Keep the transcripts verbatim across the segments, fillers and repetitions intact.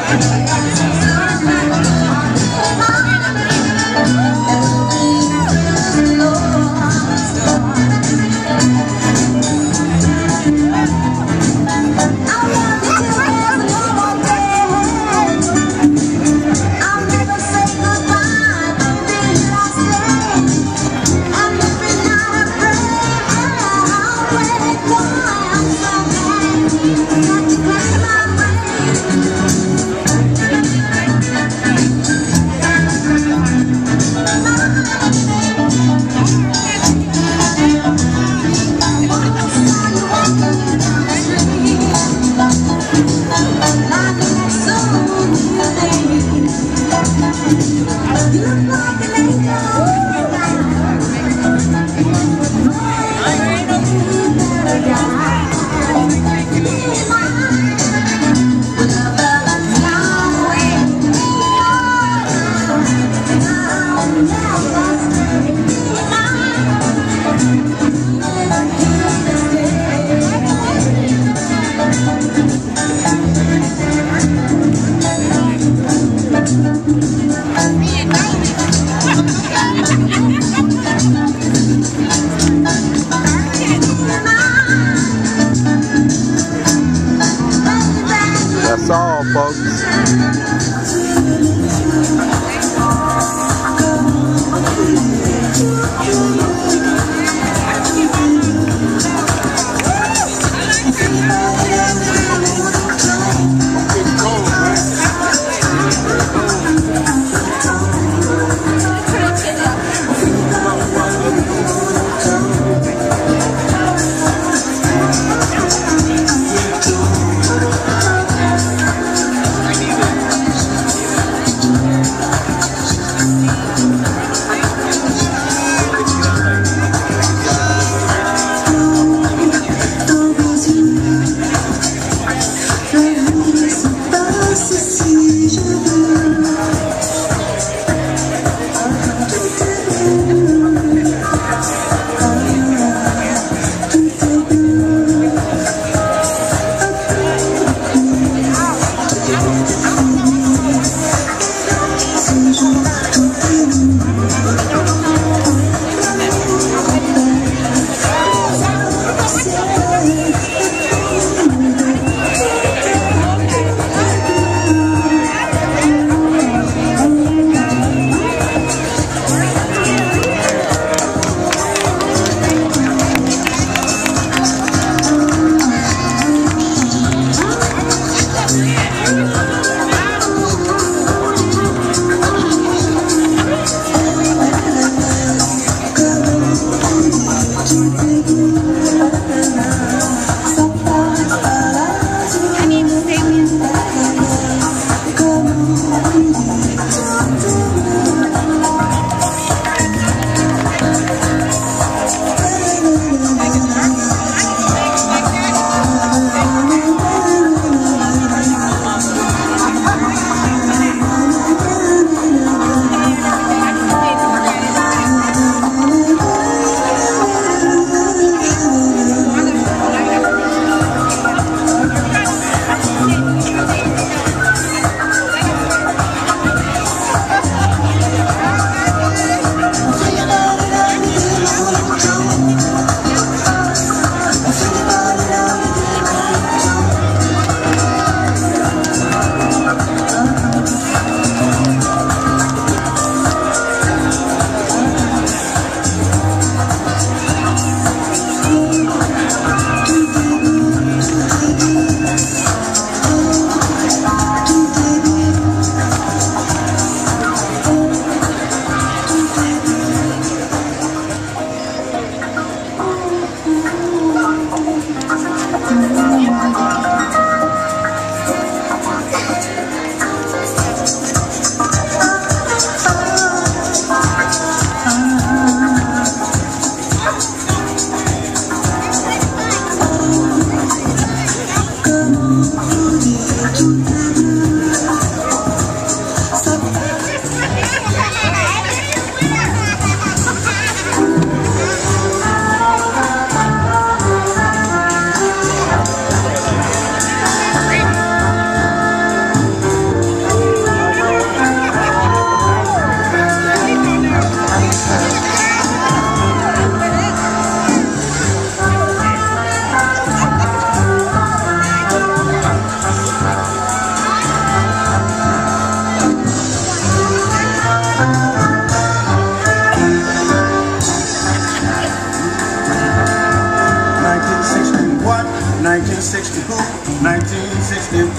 That's all, folks.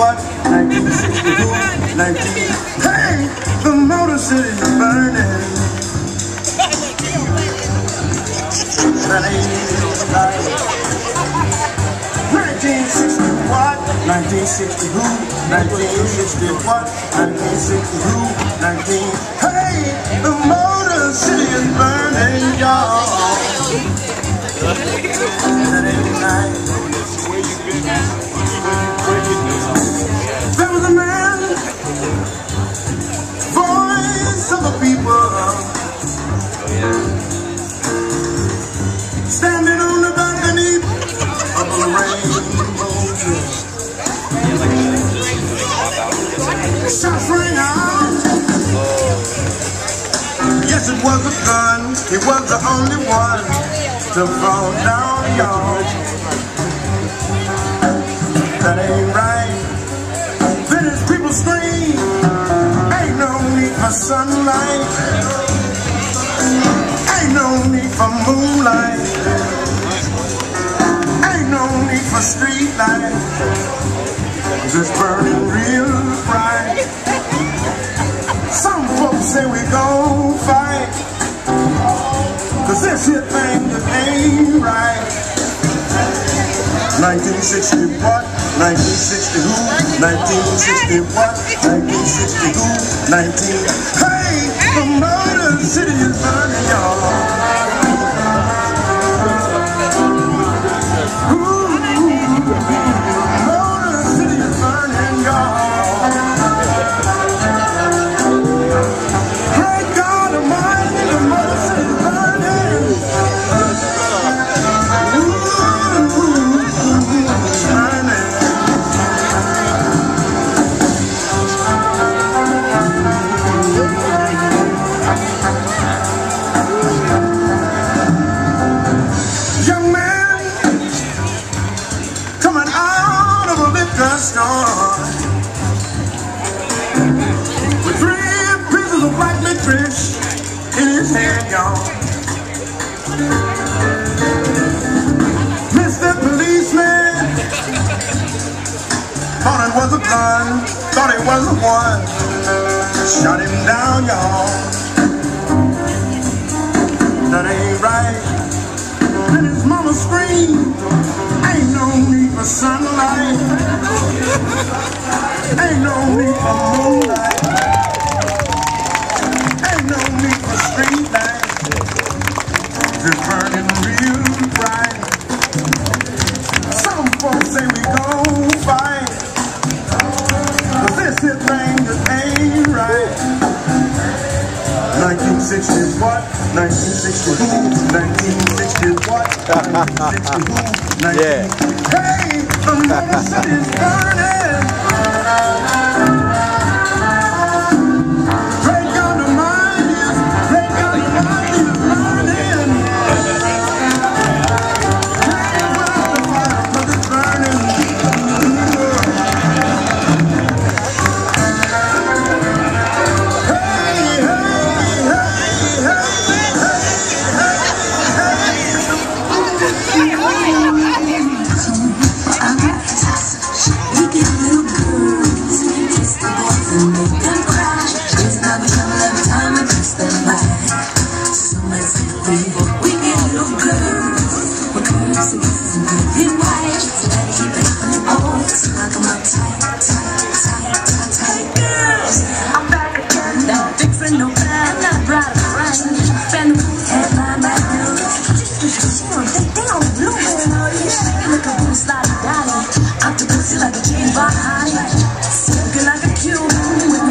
what? nineteen sixty who? nineteen. Hey, the Motor City is burning. That ain't right. nineteen sixty what? nineteen sixty who? nineteen sixty what? nineteen sixty who? nineteen. Hey, the Motor City is burning, y'all. That ain't right. There was a man, voice of the people, standing on the balcony of the rainbow tree. Shots rang out. Yes, it was a gun. He was the only one to fall down, y'all. That ain't right. Then his people scream, ain't no need for sunlight, ain't no need for moonlight, ain't no need for street light. Just burning real bright. Some folks say we gon' fight, cause this here thing just ain't right. nineteen sixty what? nineteen sixty who? nineteen sixty what? nineteen sixty who? nineteen. Hey, the Motor City is burning, y'all. Motor City is burning, y'all. Great God Almighty, the Motor City is burning. Young man coming out of a liquor store with three pieces of white licorice in his hand, y'all. Mister Policeman thought it was a gun, thought it was a one, shot him down, y'all. That ain't right. Then his mama screamed, ain't no need for sunlight, ain't no need for moonlight, ain't no need for street light. Just burning real bright. Some folks say we gon' fight, but this here thing just ain't right. nineteen sixty what? nineteen sixty who? nineteen sixty what? nineteen sixty who? nineteen. Yeah. Hey, the Motor City is burning. Great God Almighty is, great God Almighty is burning. Can't fight the fire 'cause it's burning. Like a Cuban with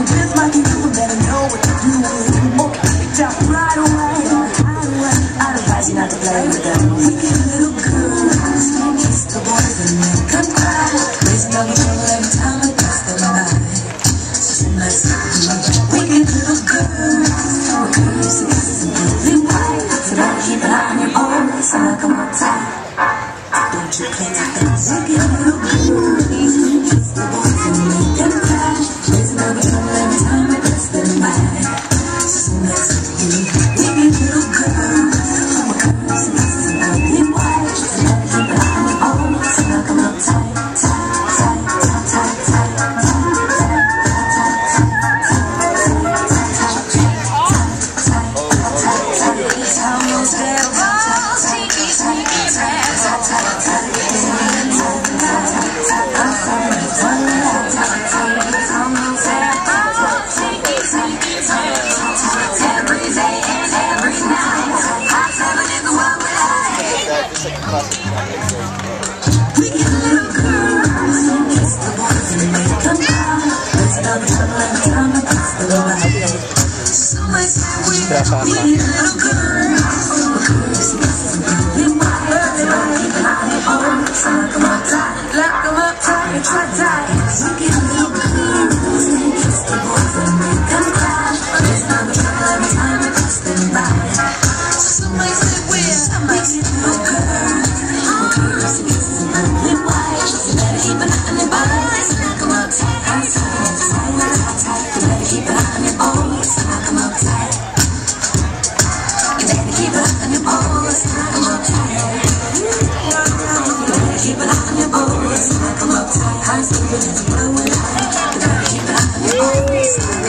Keep it up on your bones,